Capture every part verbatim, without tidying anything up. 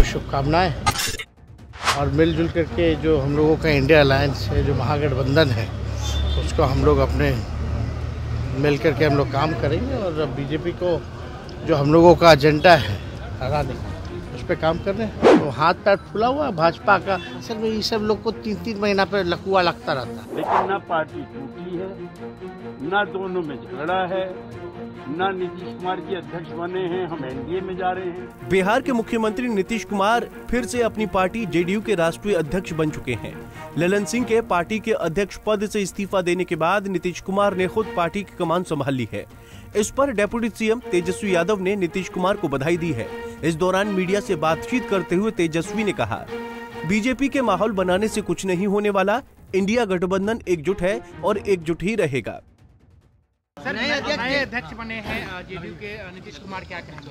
शुभकामनाएं। और मिलजुल करके जो हम लोगों का इंडिया अलायंस है, जो महागठबंधन है, उसको हम लोग अपने मिल करके हम लोग काम करेंगे और बीजेपी को जो हम लोगों का एजेंडा है हराने उस पर काम कर रहे हैं। तो हाथ पैर फुला हुआ है भाजपा का। असल में ये सब लोग को तीन तीन महीना पे लकुआ लगता रहता है, लेकिन ना पार्टी टूटी है, ना दोनों में झगड़ा है, ना नीतीश कुमार जी अध्यक्ष बने हैं, हम एनडीए में जा रहे हैं। बिहार के मुख्यमंत्री नीतीश कुमार फिर से अपनी पार्टी जेडीयू के राष्ट्रीय अध्यक्ष बन चुके हैं। ललन सिंह के पार्टी के अध्यक्ष पद से इस्तीफा देने के बाद नीतीश कुमार ने खुद पार्टी की कमान संभाल ली है। इस पर डिप्टी सीएम तेजस्वी यादव ने नीतीश कुमार को बधाई दी है। इस दौरान मीडिया से बातचीत करते हुए तेजस्वी ने कहा, बीजेपी के माहौल बनाने से कुछ नहीं होने वाला, इंडिया गठबंधन एकजुट है और एकजुट ही रहेगा। सर, नए अध्यक्ष बने हैं जेडीयू के नीतीश कुमार, क्या कहेंगे?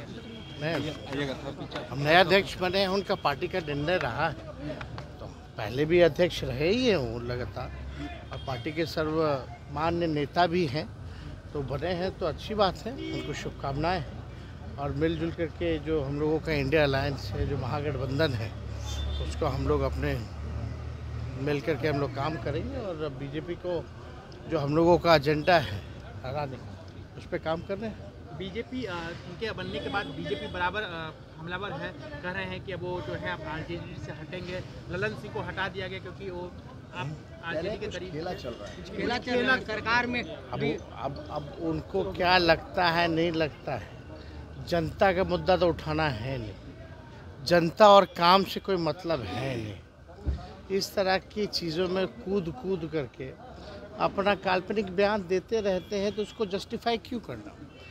हम नए अध्यक्ष बने हैं, उनका पार्टी का निर्णय रहा है। तो पहले भी अध्यक्ष रहे ही हैं वो लगातार, और पार्टी के सर्वमान्य नेता भी हैं, तो बने हैं तो अच्छी बात है। उनको शुभकामनाएं। और मिलजुल करके जो हम लोगों का इंडिया अलायंस है, जो महागठबंधन है, उसको हम लोग अपने मिल करके हम लोग काम करेंगे और बीजेपी को जो हम लोगों का एजेंडा है हराने उस पर काम कर रहे हैं। बीजेपी उनके बनने के बाद बीजेपी बराबर हमलावर है, कह रहे हैं कि अब वो जो है आरजेडी से हटेंगे। ललन सिंह को हटा दिया गया क्योंकि वो अब आरजेडी के करीब खेला चल रहा है, खेला चल रहा है सरकार में। अब अब अब उनको क्या लगता है, नहीं लगता है, जनता का मुद्दा तो उठाना है नहीं, जनता और काम से कोई मतलब है नहीं। इस तरह की चीज़ों में कूद कूद करके अपना काल्पनिक बयान देते रहते हैं, तो उसको जस्टिफाई क्यों करना?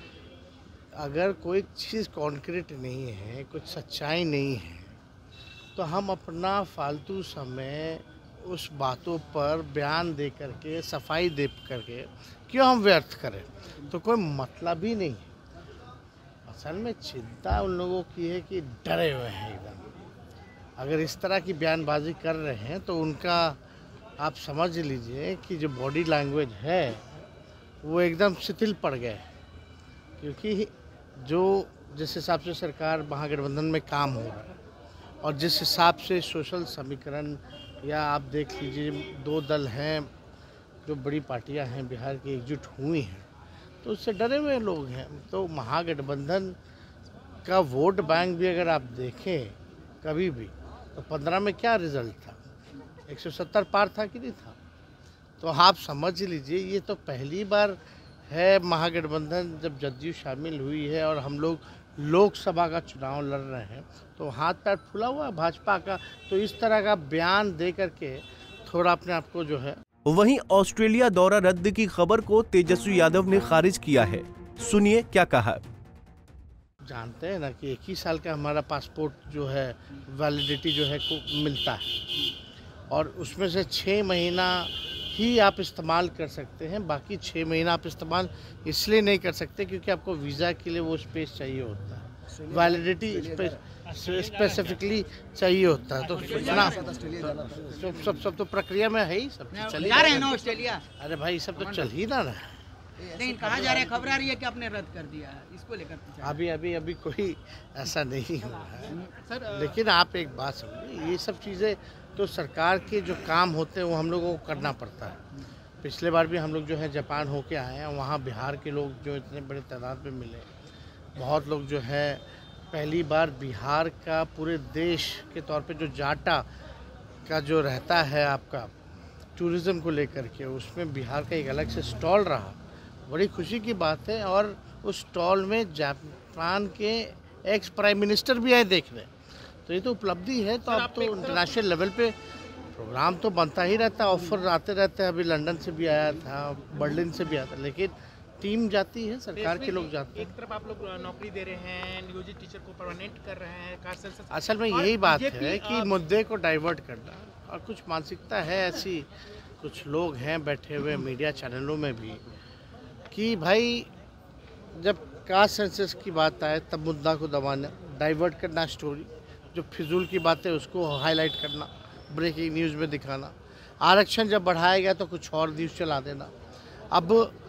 अगर कोई चीज़ कॉन्क्रीट नहीं है, कुछ सच्चाई नहीं है, तो हम अपना फालतू समय उस बातों पर बयान दे करके, सफाई दे करके क्यों हम व्यर्थ करें? तो कोई मतलब ही नहीं है। असल में चिंता उन लोगों की है कि डरे हुए हैं एकदम। अगर इस तरह की बयानबाजी कर रहे हैं तो उनका आप समझ लीजिए कि जो बॉडी लैंग्वेज है वो एकदम शिथिल पड़ गए, क्योंकि जो जिस हिसाब से सरकार महागठबंधन में काम हो रहा है और जिस हिसाब से सोशल समीकरण, या आप देख लीजिए दो दल हैं, जो बड़ी पार्टियां हैं बिहार की एकजुट हुई हैं, तो उससे डरे हुए लोग हैं। तो महागठबंधन का वोट बैंक भी अगर आप देखें कभी भी, तो पंद्रह में क्या रिजल्ट था, एक सौ सत्तर पार था कि नहीं था? तो आप समझ लीजिए ये तो पहली बार है महागठबंधन जब जदयू शामिल हुई है और हम लोग लोकसभा का चुनाव लड़ रहे हैं, तो हाथ पैर फुला हुआ है भाजपा का। तो इस तरह का बयान दे करके थोड़ा अपने आप को जो है। वहीं ऑस्ट्रेलिया दौरा रद्द की खबर को तेजस्वी यादव ने खारिज किया है। सुनिए क्या कहा। जानते हैं ना कि एक ही साल का हमारा पासपोर्ट जो है वैलिडिटी जो है को मिलता है, और उसमें से छः महीना ही आप इस्तेमाल कर सकते हैं। बाकी छः महीना आप इस्तेमाल इसलिए नहीं कर सकते क्योंकि आपको वीज़ा के लिए वो स्पेस चाहिए होता है, वैलिडिटी स्पेसिफिकली चाहिए होता है। तो सोचना सब सब सब तो प्रक्रिया में है ही, सब चल जा रहे हैं ना ऑस्ट्रेलिया। अरे भाई सब तो चल ही ना रहा है। नहीं, कहा जा रहा है, खबर आ रही है कि आपने रद्द कर दिया है, इसको लेकर अभी अभी अभी कोई ऐसा नहीं हुआ है सर। लेकिन आप एक बात समझिए, ये सब चीज़ें तो सरकार के जो काम होते हैं वो हम लोगों को करना पड़ता है। पिछले बार भी हम लोग जो है जापान होके आए हैं, वहाँ बिहार के लोग जो इतने बड़े तादाद में मिले, बहुत लोग जो है पहली बार बिहार का पूरे देश के तौर पे जो जाटा का जो रहता है आपका टूरिज़्म को लेकर के, उसमें बिहार का एक अलग से स्टॉल रहा, बड़ी खुशी की बात है। और उस स्टॉल में जापान के एक्स प्राइम मिनिस्टर भी आए देखने, तो ये तो उपलब्धि है। तो अब तो इंटरनेशनल लेवल पे प्रोग्राम तो बनता ही रहता है, ऑफर आते रहते हैं। अभी लंदन से भी आया था, बर्लिन से भी आया था, लेकिन टीम जाती है, सरकार के लोग जाते हैं। एक तरफ आप लोग नौकरी दे रहे हैं, नियोजित टीचर को परमानेंट कर रहे हैं, कार सेंसस। असल में यही बात है कि मुद्दे को डाइवर्ट करना, और कुछ मानसिकता है ऐसी, कुछ लोग हैं बैठे हुए मीडिया चैनलों में भी, कि भाई जब कास्ट सेंसस की बात आए तब मुद्दा को दबाना, डाइवर्ट करना स्टोरी, जो फिजूल की बातें उसको हाईलाइट करना, ब्रेकिंग न्यूज़ में दिखाना। आरक्षण जब बढ़ाया गया तो कुछ और न्यूज़ चला देना। अब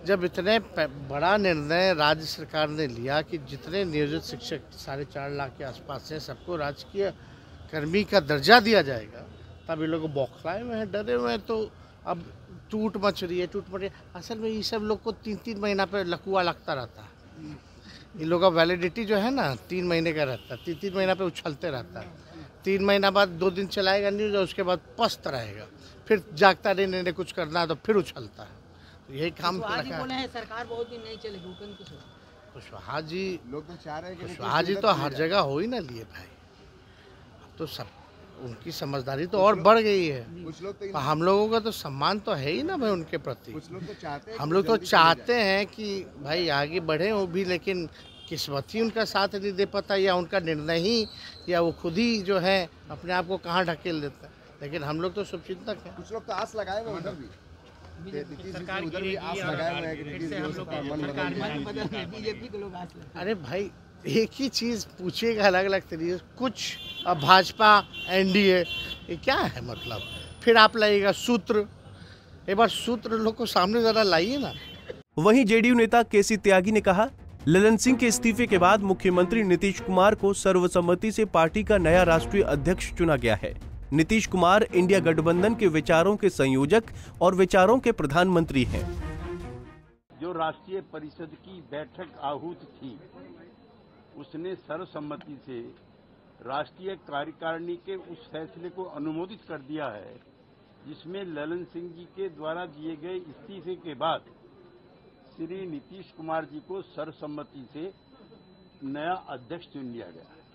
जब इतने बड़ा निर्णय राज्य सरकार ने लिया कि जितने नियोजित शिक्षक साढ़े चार लाख के आसपास हैं सबको राजकीय कर्मी का दर्जा दिया जाएगा, तब ये लोग बौखलाए हुए हैं, डरे हुए हैं। तो अब टूट मच रही है, टूट मच रही है। असल में ये सब लोग को तीन तीन महीना पे लकुआ लगता रहता है। इन लोगों का वैलिडिटी जो है ना तीन महीने का रहता है, तीन तीन महीना पे उछलते रहता है। तीन महीना बाद दो दिन चलाएगा न्यूज़, उसके बाद पस्त रहेगा, फिर जागता नहीं नहीं कुछ करना है तो फिर उछलता है। तो यही काम कुशवाहा जी बोले हैं सरकार बहुत दिन नहीं चलेगी, उपेंद्र कुशवाहा। कुशवाहा जी लोग तो चाह रहे हैं कि कुशवाहा जी तो हर जगह हो ही ना लिए भाई। अब तो सब उनकी समझदारी तो और बढ़ गई है। कुछ लोग तो हम लोगों का तो सम्मान तो है ही ना भाई उनके प्रति। कुछ लोग तो चाहते हैं हम लोग तो चाहते हैं कि भाई आगे बढ़े वो भी, लेकिन किस्मत ही उनका साथ नहीं दे पाता, या उनका निर्णय ही, या वो खुद ही जो है अपने आप को कहाँ ढकेल देता है। लेकिन हम लोग तो शुभचिंतक हैं। कुछ लोग तो आस लगाए हुए उधर भी, सरकार उधर भी आस लगाए हुए हैं कि नीतीश जी उसका मन बदल जाए। बीजेपी के लोग आस लगाए। अरे भाई एक ही चीज़ पूछिएगा अलग अलग तरीके से, कुछ अब भाजपा एनडीए ये क्या है मतलब, फिर आप लाइएगा सूत्र, एक बार सूत्र लोग को सामने जरा लाइए ना। वहीं जेडीयू नेता केसी त्यागी ने कहा, ललन सिंह के इस्तीफे के बाद मुख्यमंत्री नीतीश कुमार को सर्वसम्मति से पार्टी का नया राष्ट्रीय अध्यक्ष चुना गया है। नीतीश कुमार इंडिया गठबंधन के विचारों के संयोजक और विचारों के प्रधानमंत्री हैं। जो राष्ट्रीय परिषद की बैठक आहूत थी, उसने सर्वसम्मति से राष्ट्रीय कार्यकारिणी के उस फैसले को अनुमोदित कर दिया है जिसमें ललन सिंह जी के द्वारा दिए गए इस्तीफे के बाद श्री नीतीश कुमार जी को सर्वसम्मति से नया अध्यक्ष चुन लिया गया है।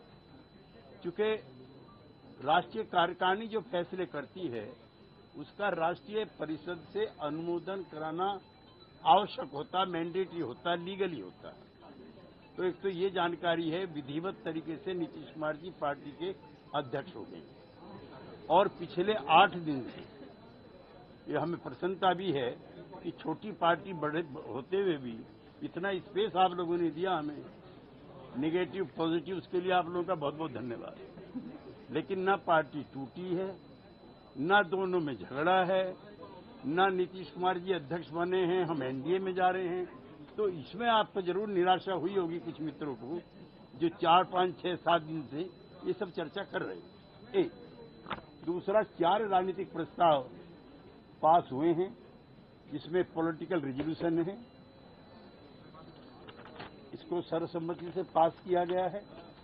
चूंकि राष्ट्रीय कार्यकारिणी जो फैसले करती है उसका राष्ट्रीय परिषद से अनुमोदन कराना आवश्यक होता, मैंडेटरी होता, लीगली होता है। तो एक तो ये जानकारी है, विधिवत तरीके से नीतीश कुमार जी पार्टी के अध्यक्ष हो गए और पिछले आठ दिन से ये हमें प्रसन्नता भी है कि छोटी पार्टी बड़े होते हुए भी इतना स्पेस आप लोगों ने दिया हमें, नेगेटिव पॉजिटिव, उसके लिए आप लोगों का बहुत बहुत धन्यवाद। लेकिन ना पार्टी टूटी है, ना दोनों में झगड़ा है, ना नीतीश कुमार जी अध्यक्ष बने हैं, हम एनडीए में जा रहे हैं। तो इसमें आपको जरूर निराशा हुई होगी कुछ मित्रों को जो चार पांच छह सात दिन से ये सब चर्चा कर रहे हैं। एक दूसरा, चार राजनीतिक प्रस्ताव पास हुए हैं जिसमें पॉलिटिकल रेजोल्यूशन है, इसको सर्वसम्मति से पास किया गया है।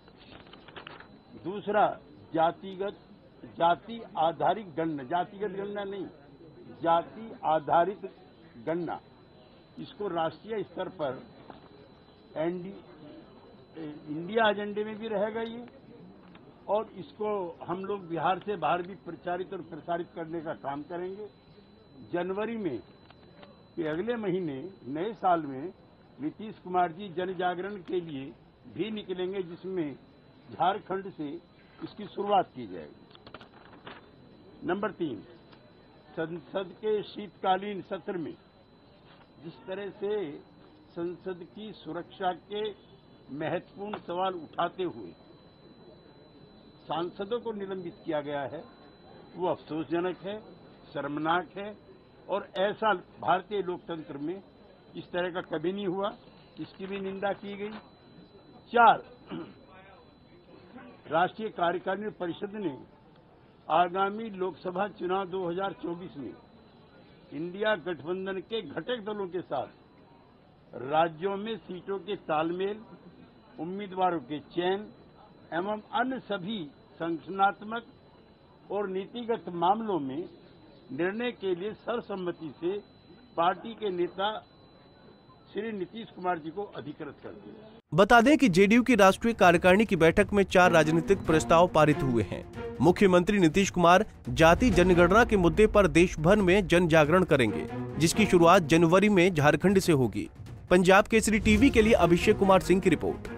दूसरा, जातिगत जाति आधारित गणना, जातिगत गणना नहीं, जाति आधारित गणना, इसको राष्ट्रीय स्तर पर एनडी इंडिया एजेंडे में भी रहेगा ये, और इसको हम लोग बिहार से बाहर भी प्रचारित और प्रसारित करने का काम करेंगे। जनवरी में कि अगले महीने नए साल में नीतीश कुमार जी जन जागरण के लिए भी निकलेंगे जिसमें झारखंड से इसकी शुरुआत की जाएगी। नंबर तीन, संसद के शीतकालीन सत्र में जिस तरह से संसद की सुरक्षा के महत्वपूर्ण सवाल उठाते हुए सांसदों को निलंबित किया गया है, वो अफसोसजनक है, शर्मनाक है, और ऐसा भारतीय लोकतंत्र में इस तरह का कभी नहीं हुआ, इसकी भी निंदा की गई। चार, राष्ट्रीय कार्यकारिणी परिषद ने आगामी लोकसभा चुनाव दो हज़ार चौबीस में इंडिया गठबंधन के घटक दलों के साथ राज्यों में सीटों के तालमेल, उम्मीदवारों के चयन एवं अन्य सभी संगठनात्मक और नीतिगत मामलों में निर्णय के लिए सर्वसम्मति से पार्टी के नेता श्री नीतीश कुमार जी को अधिकृत कर दिया। बता दें कि जेडीयू की राष्ट्रीय कार्यकारिणी की बैठक में चार राजनीतिक प्रस्ताव पारित हुए हैं। मुख्यमंत्री नीतीश कुमार जाति जनगणना के मुद्दे पर देश भर में जन जागरण करेंगे, जिसकी शुरुआत जनवरी में झारखंड से होगी। पंजाब केसरी टीवी के लिए अभिषेक कुमार सिंह की रिपोर्ट।